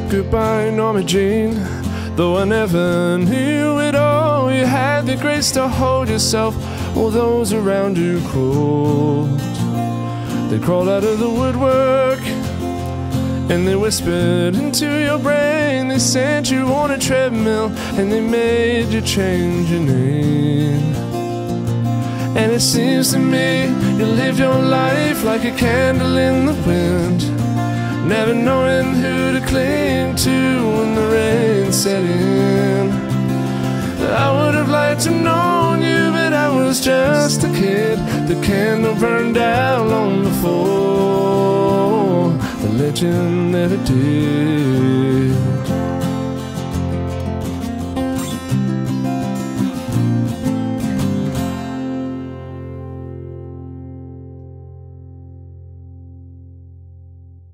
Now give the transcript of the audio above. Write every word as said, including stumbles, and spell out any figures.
Goodbye, Norma Jean. Though I never knew it all, you had the grace to hold yourself while those around you crawled. They crawled out of the woodwork and they whispered into your brain. They sent you on a treadmill and they made you change your name. And it seems to me you lived your life like a candle in the wind, never knowing who to cling to when the rain set in. I would have liked to known you, but I was just a kid. The candle burned out long before the legend ever did.